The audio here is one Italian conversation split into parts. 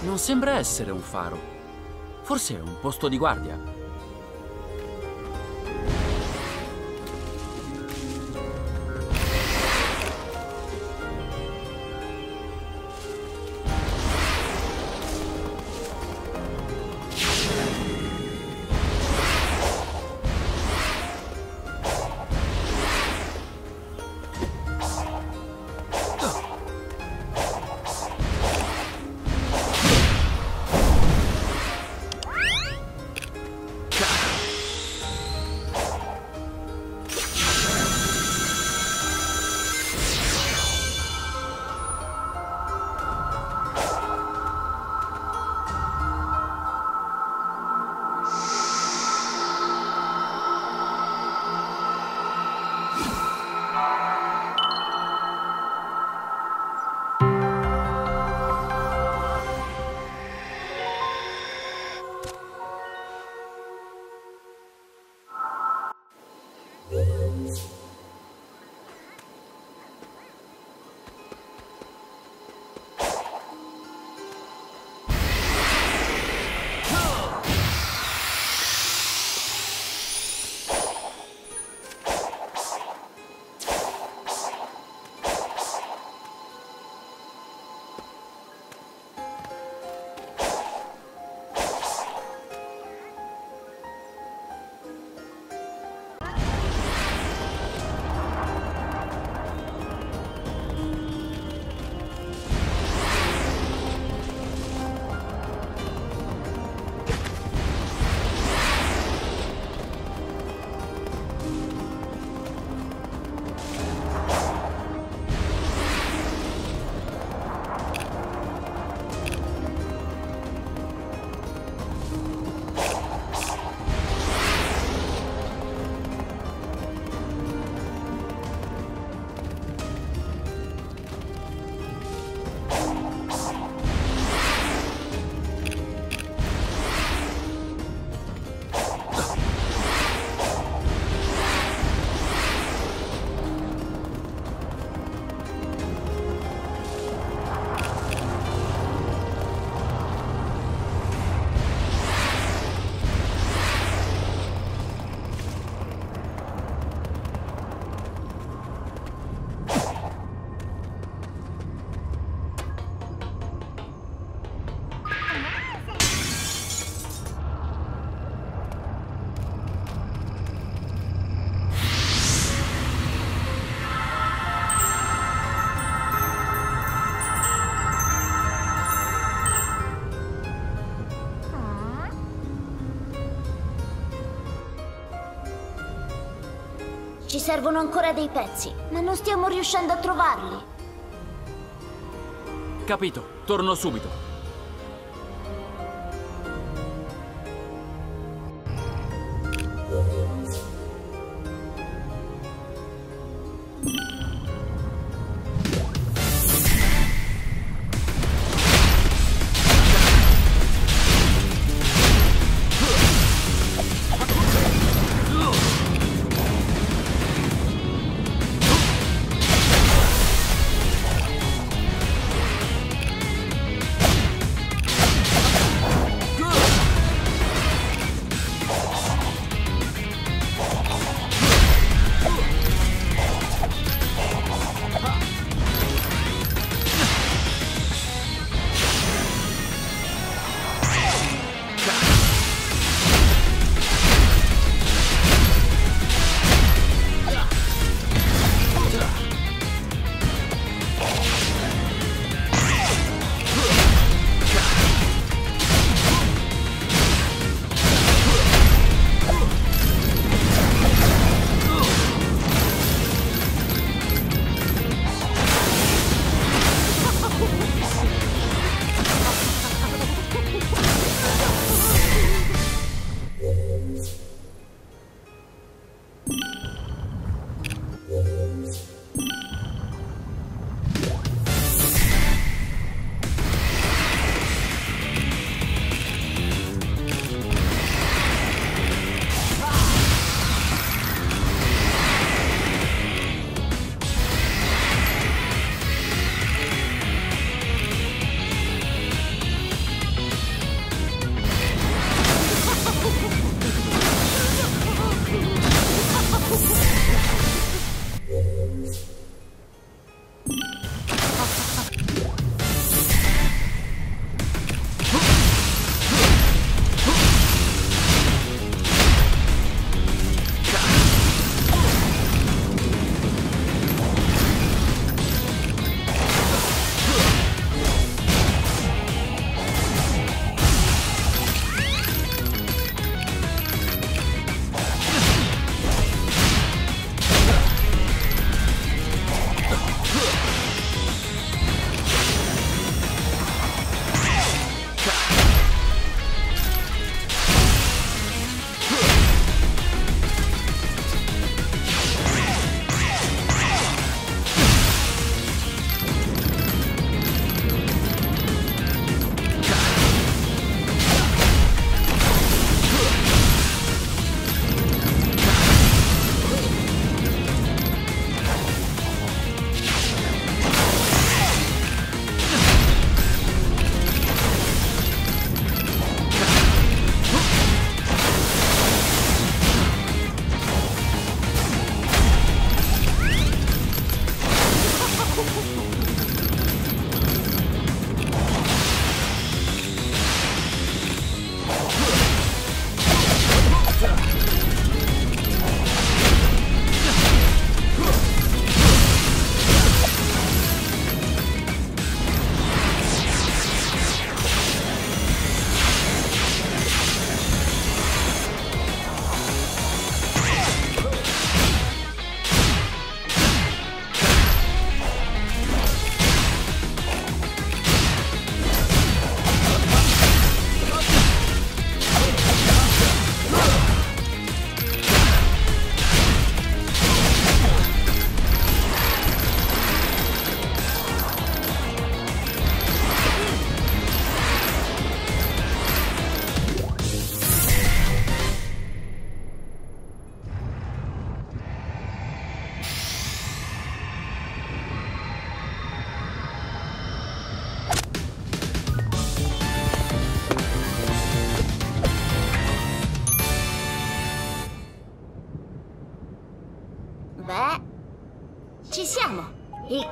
Non sembra essere un faro. Forse è un posto di guardia. Ci servono ancora dei pezzi, ma non stiamo riuscendo a trovarli. Capito, torno subito.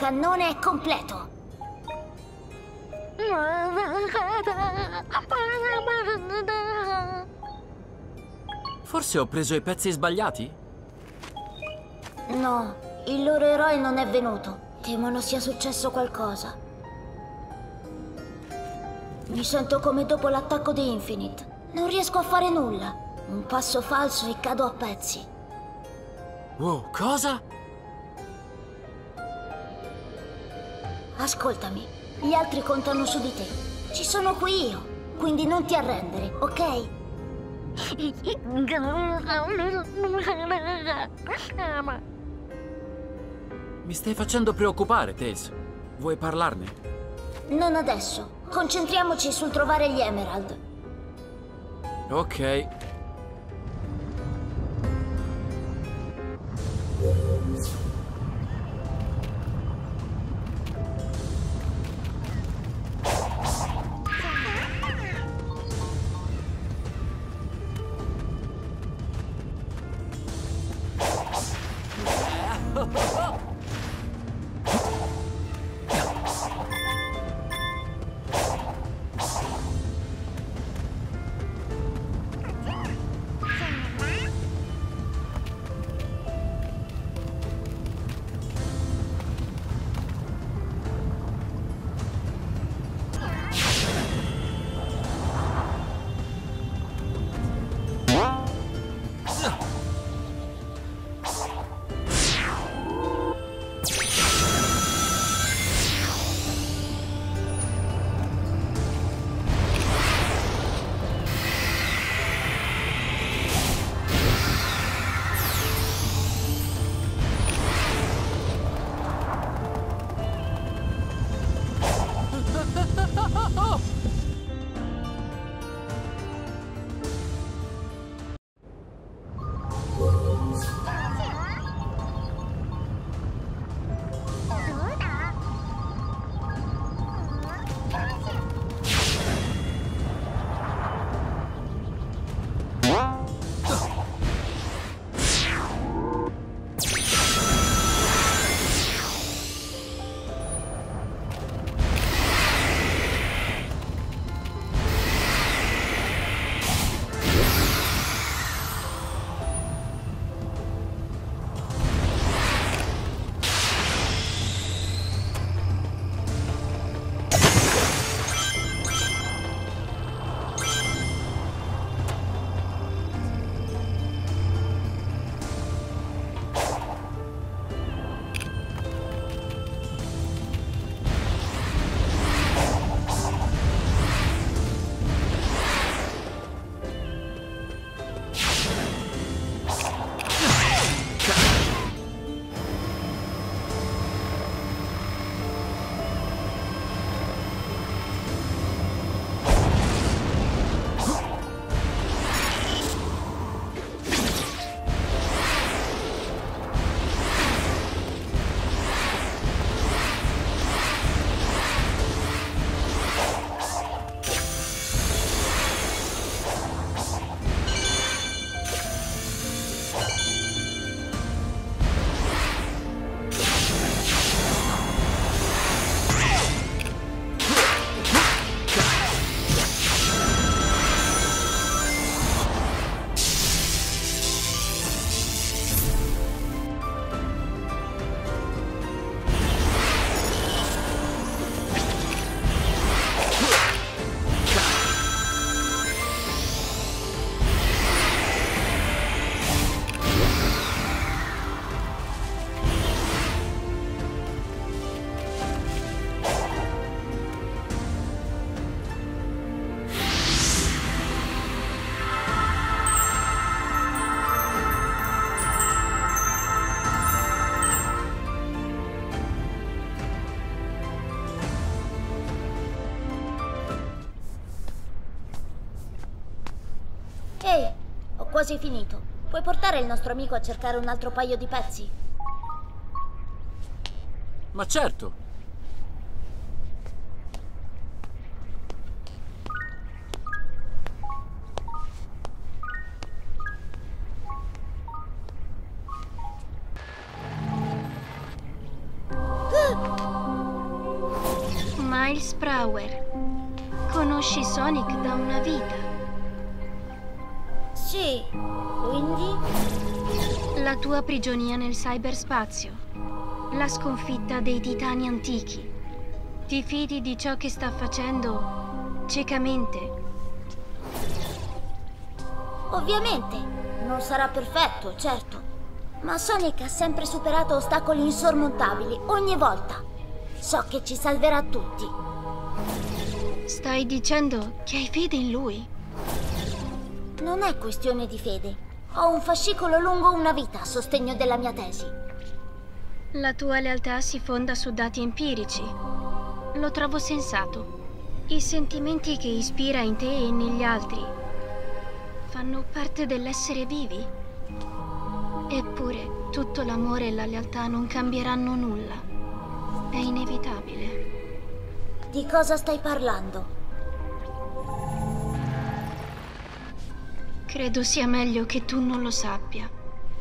cannone è completo. Forse ho preso i pezzi sbagliati? No, il loro eroe non è venuto. Temono sia successo qualcosa. Mi sento come dopo l'attacco di Infinite. Non riesco a fare nulla. Un passo falso e cado a pezzi. Wow, cosa? Ascoltami, gli altri contano su di te. Ci sono qui io, quindi non ti arrendere, ok? Mi stai facendo preoccupare, Tails. Vuoi parlarne? Non adesso. Concentriamoci sul trovare gli Emerald. Ok. Ehi, ho quasi finito. Puoi portare il nostro amico a cercare un altro paio di pezzi? Ma certo! Miles Prower. Conosci Sonic da una vita. Sì, quindi? La tua prigionia nel cyberspazio. La sconfitta dei titani antichi. Ti fidi di ciò che sta facendo ciecamente? Ovviamente, non sarà perfetto, certo. Ma Sonic ha sempre superato ostacoli insormontabili, ogni volta. So che ci salverà tutti. Stai dicendo che hai fede in lui? Non è questione di fede. Ho un fascicolo lungo una vita a sostegno della mia tesi. La tua lealtà si fonda su dati empirici. Lo trovo sensato. I sentimenti che ispira in te e negli altri fanno parte dell'essere vivi. Eppure, tutto l'amore e la lealtà non cambieranno nulla. È inevitabile. Di cosa stai parlando? Credo sia meglio che tu non lo sappia.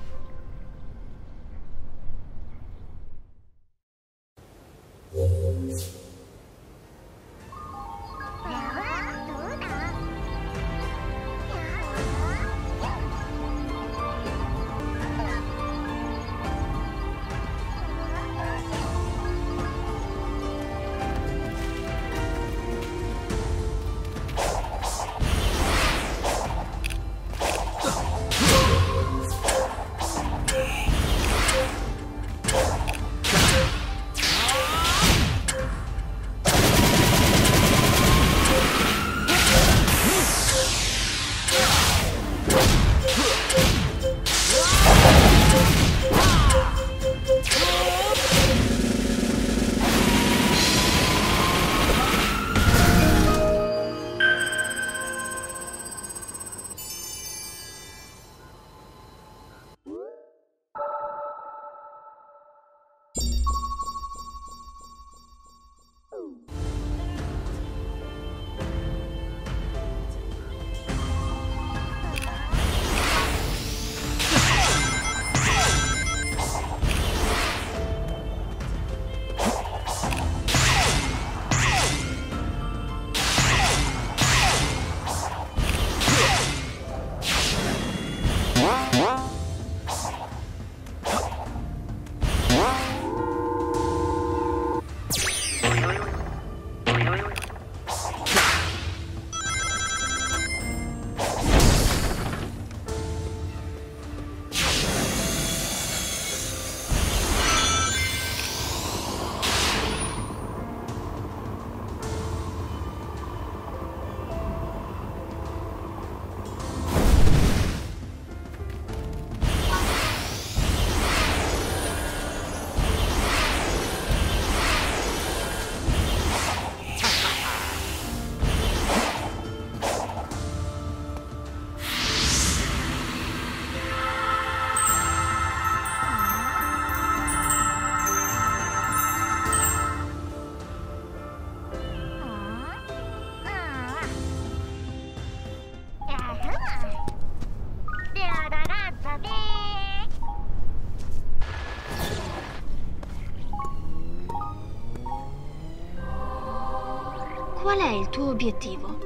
Qual è il tuo obiettivo?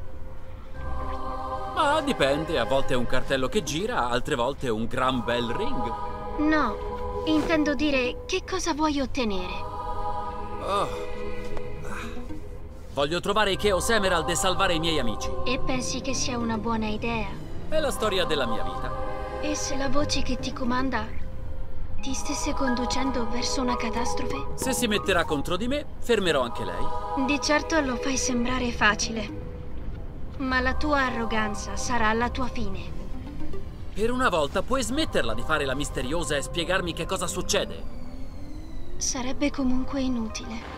Ma dipende, a volte è un cartello che gira, altre volte è un gran bel ring. No, intendo dire che cosa vuoi ottenere. Oh. Voglio trovare Chaos Emerald e salvare i miei amici. E pensi che sia una buona idea? È la storia della mia vita. E se la voce che ti comanda ti stesse conducendo verso una catastrofe? Se si metterà contro di me, fermerò anche lei. Di certo lo fai sembrare facile. Ma la tua arroganza sarà la tua fine. Per una volta puoi smetterla di fare la misteriosa e spiegarmi che cosa succede? Sarebbe comunque inutile.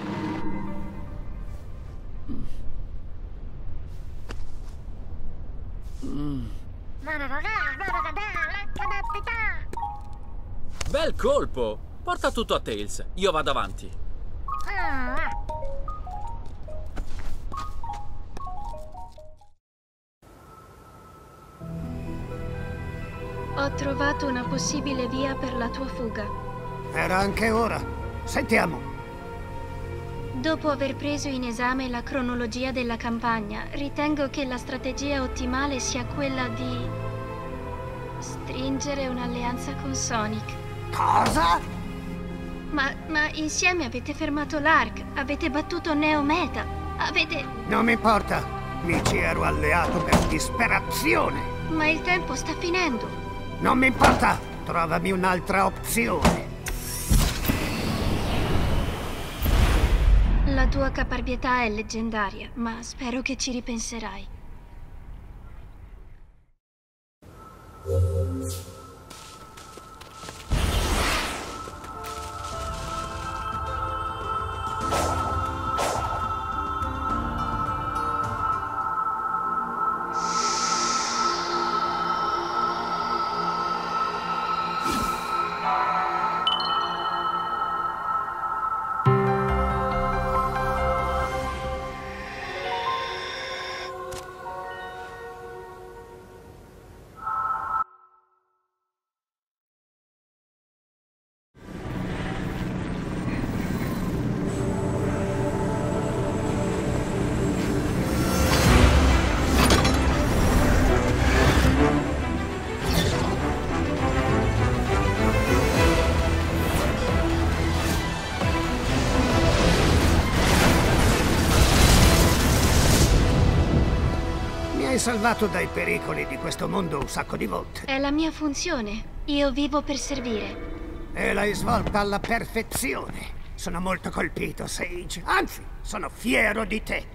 Bel colpo! Porta tutto a Tails. Io vado avanti. Ho trovato una possibile via per la tua fuga. Era anche ora. Sentiamo. Dopo aver preso in esame la cronologia della campagna, ritengo che la strategia ottimale sia quella di stringere un'alleanza con Sonic. Cosa? Ma insieme avete fermato l'Ark, avete battuto Neo Meta, avete... Non mi importa. Mi ci ero alleato per disperazione. Ma il tempo sta finendo. Non mi importa. Trovami un'altra opzione. La tua caparbietà è leggendaria, ma spero che ci ripenserai. Mi hai salvato dai pericoli di questo mondo un sacco di volte. È la mia funzione. Io vivo per servire. E l'hai svolta alla perfezione. Sono molto colpito, Sage. Anzi, sono fiero di te.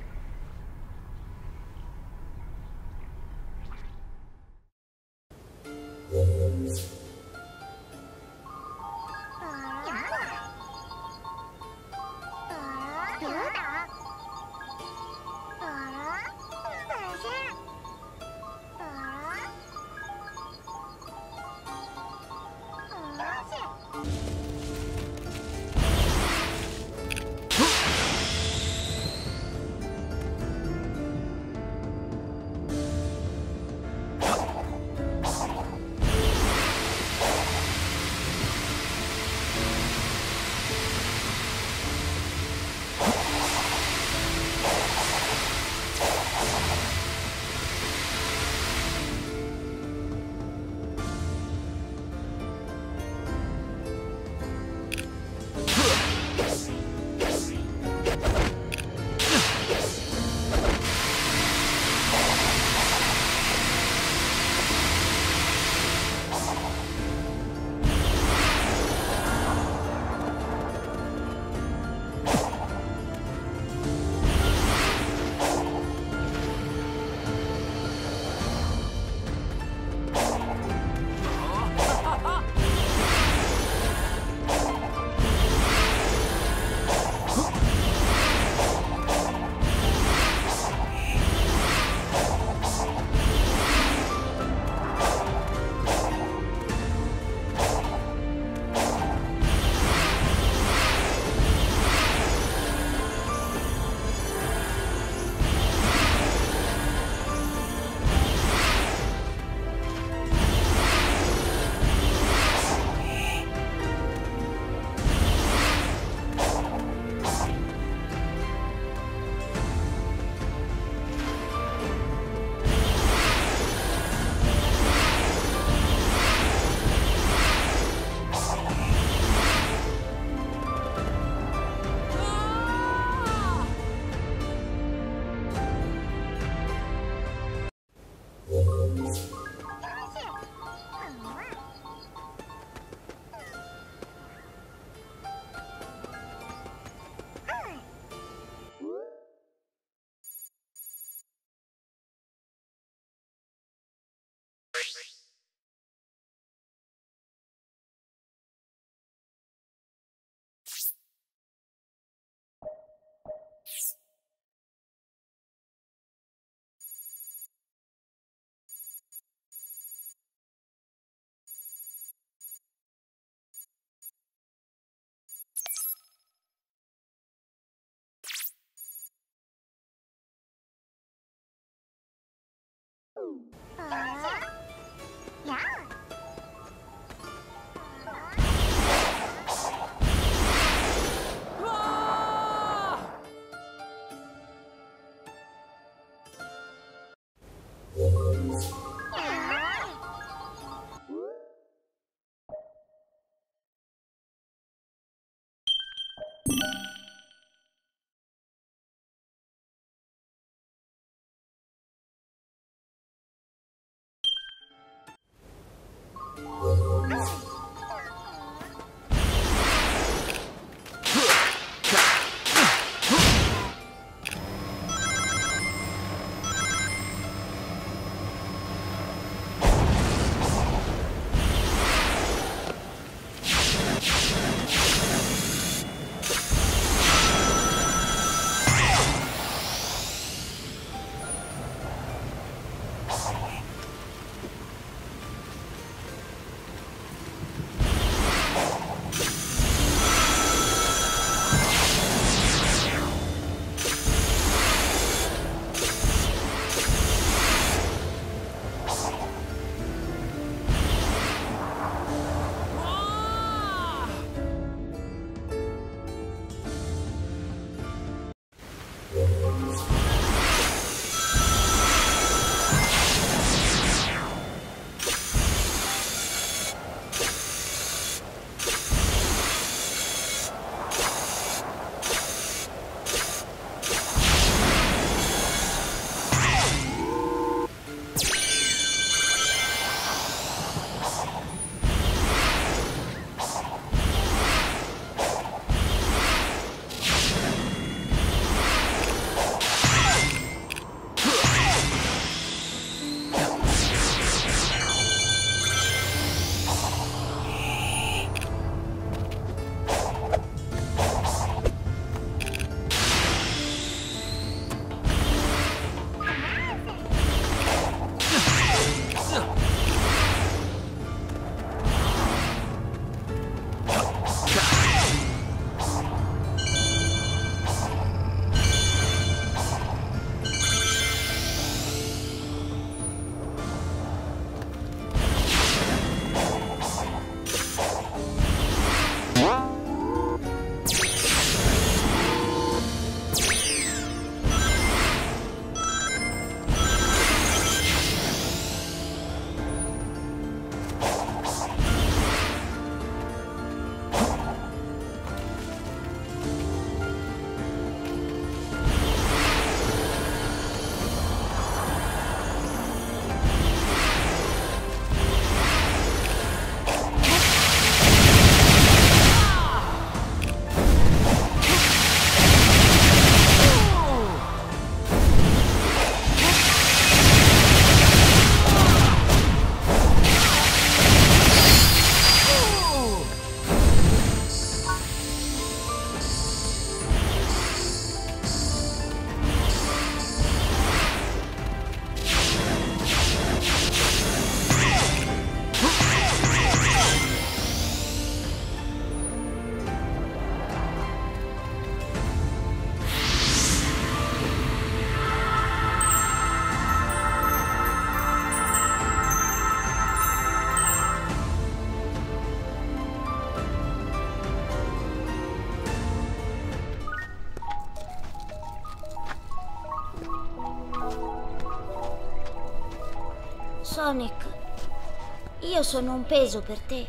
Sonic, io sono un peso per te.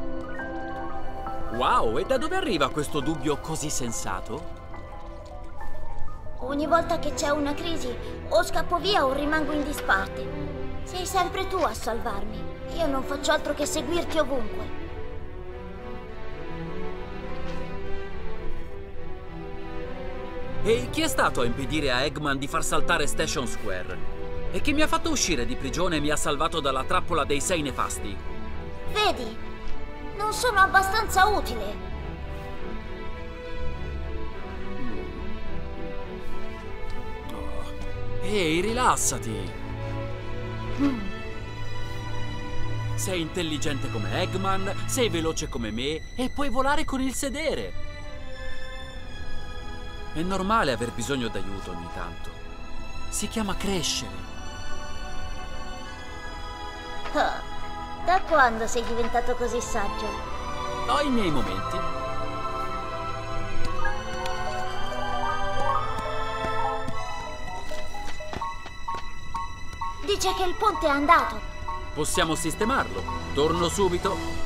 Wow, e da dove arriva questo dubbio così sensato? Ogni volta che c'è una crisi, o scappo via o rimango in disparte. Sei sempre tu a salvarmi. Io non faccio altro che seguirti ovunque. E chi è stato a impedire a Eggman di far saltare Station Square? E chi mi ha fatto uscire di prigione e mi ha salvato dalla trappola dei 6 nefasti? Vedi, non sono abbastanza utile. Ehi, rilassati! Sei intelligente come Eggman, sei veloce come me e puoi volare con il sedere. È normale aver bisogno d'aiuto ogni tanto. Si chiama crescere. Oh, da quando sei diventato così saggio? Ho i miei momenti. Dice che il ponte è andato. Possiamo sistemarlo. Torno subito.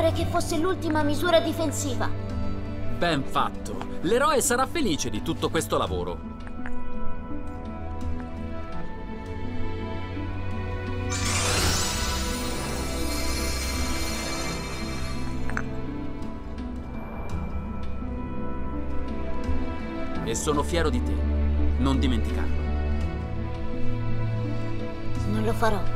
Pare che fosse l'ultima misura difensiva. Ben fatto. L'eroe sarà felice di tutto questo lavoro. E sono fiero di te. Non dimenticarlo. Non lo farò.